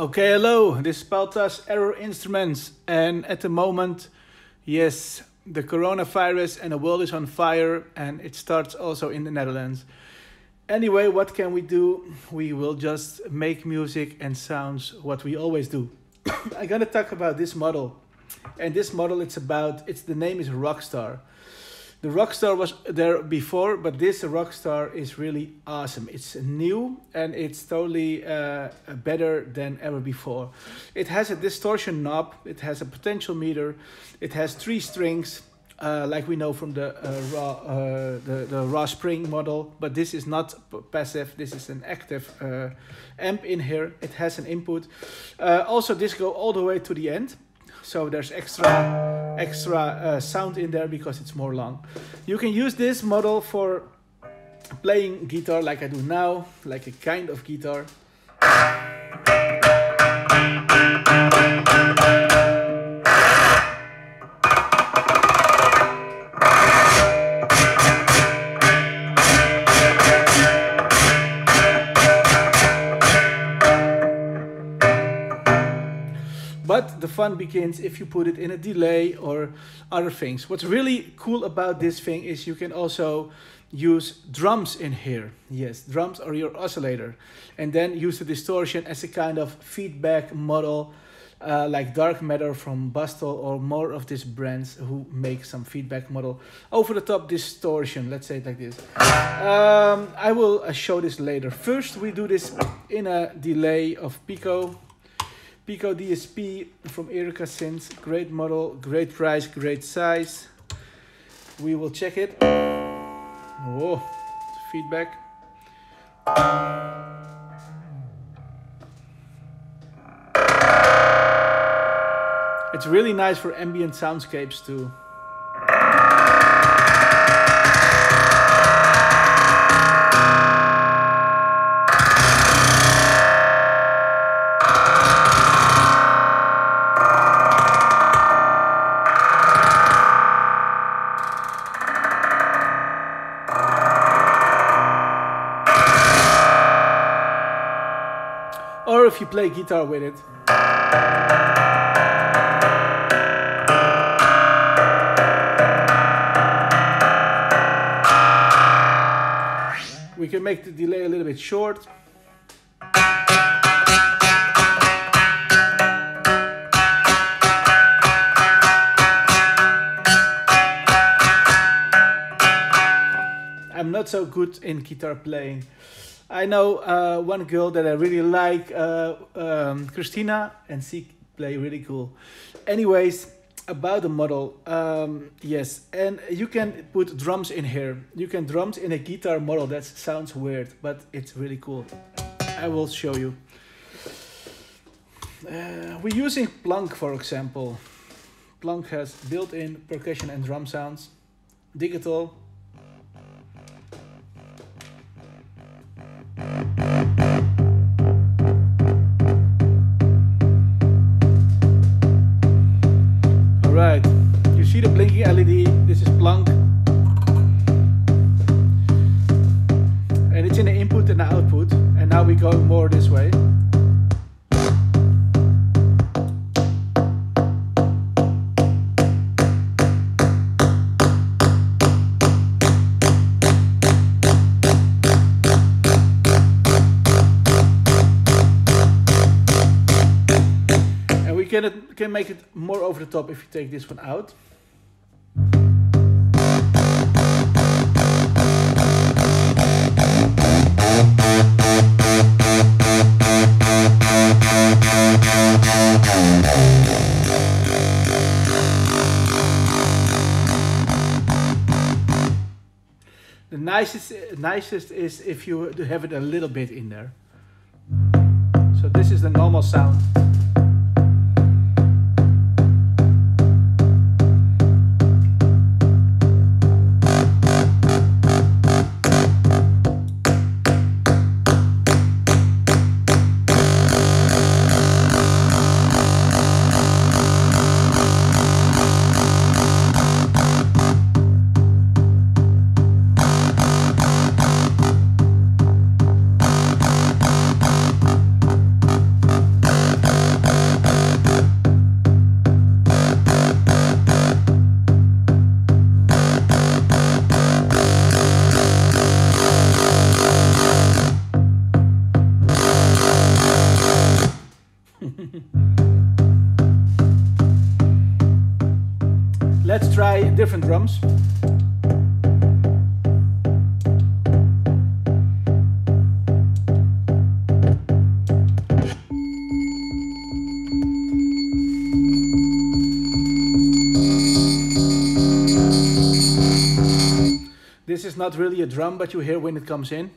Okay, hello, this is Paltas Error Instruments, and at the moment, yes, the coronavirus and the world is on fire, and it starts also in the Netherlands. Anyway, what can we do? We will just make music and sounds what we always do. I'm gonna talk about this model, and this model the name is Rockstar. The Rockstar was there before, but this Rockstar is really awesome. It's new and it's totally better than ever before. It has a distortion knob, it has a potential meter, it has 3 strings, like we know from the raw spring model, but this is not passive, this is an active amp in here. It has an input. Also, this goes all the way to the end. So there's extra sound in there because it's more long. You can use this model for playing guitar like I do now, like a kind of guitar. But the fun begins if you put it in a delay or other things. What's really cool about this thing is you can also use drums in here. Yes, drums are your oscillator. And then use the distortion as a kind of feedback model, like Dark Matter from Bustle or more of these brands who make some feedback model. Over the top distortion, let's say it like this. I will show this later. First we do this in a delay of Pico. Pico DSP from Erica Synths, great model, great price, great size. We will check it. Oh, feedback. It's really nice for ambient soundscapes too. Or if you play guitar with it. We can make the delay a little bit short. I'm not so good in guitar playing. I know one girl that I really like, Christina, and she play really cool. Anyways, about the model, yes, and you can put drums in here. You can drums in a guitar model. That sounds weird, but it's really cool. I will show you. We're using Plunk, for example. Plunk has built-in percussion and drum sounds, digital. Alright, you see the blinking LED, this is Plunk. And it's in the input and the output, and now we go more this way. Can make it more over the top if you take this one out. The nicest is if you have it a little bit in there. So this is the normal sound. try different drums. This is not really a drum, but you hear when it comes in.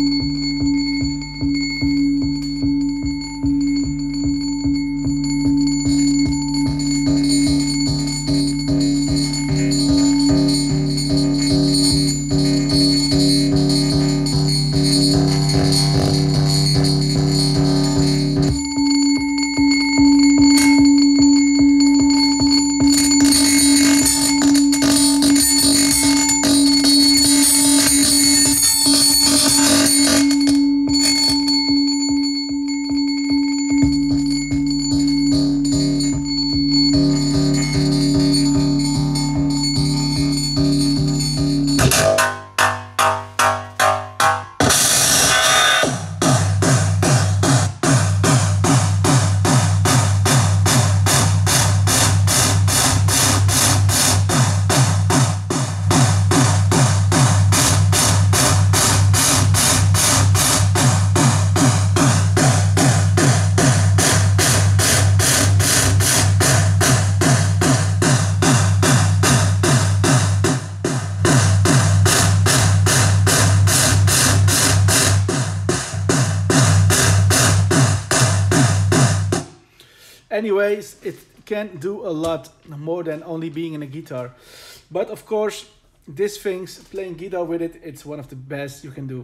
Anyways, it can do a lot more than only being in a guitar. But of course, this thing's playing guitar with it, it's one of the best you can do.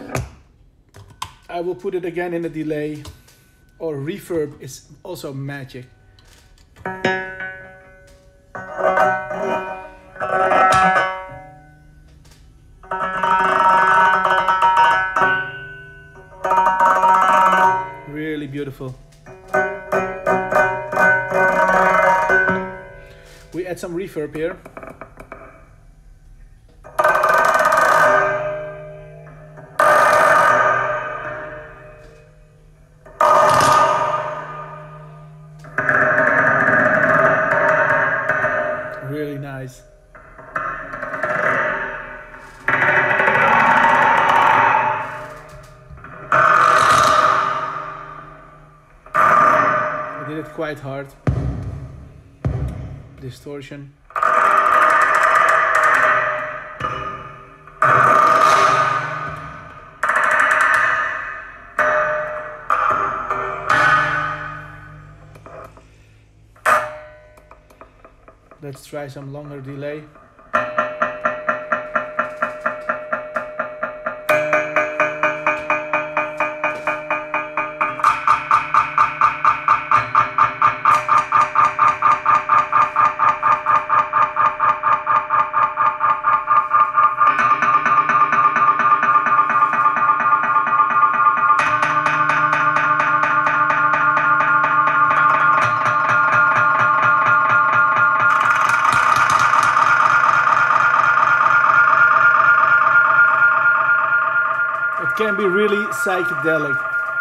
I will put it again in a delay, or reverb is also magic. Really beautiful. We add some reverb here. Really nice. I did it quite hard. Distortion. Let's try some longer delay. It can be really psychedelic.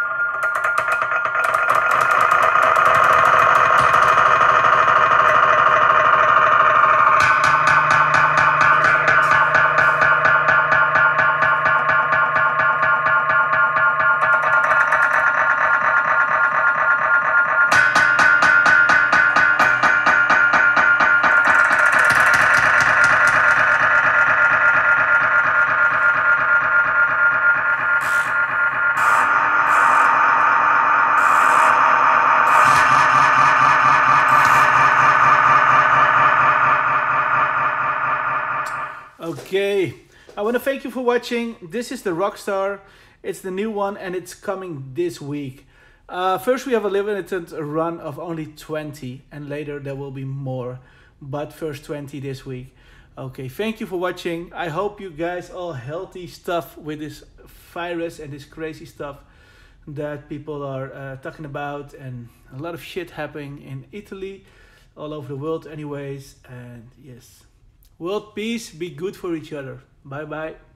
Okay, I want to thank you for watching. This is the Rockstar. It's the new one and it's coming this week. First we have a limited run of only 20 and later there will be more. But first 20 this week. Okay, thank you for watching. I hope you guys all healthy stuff with this virus and this crazy stuff that people are talking about, and a lot of shit happening in Italy, all over the world anyways. And yes, world peace, be good for each other. Bye bye.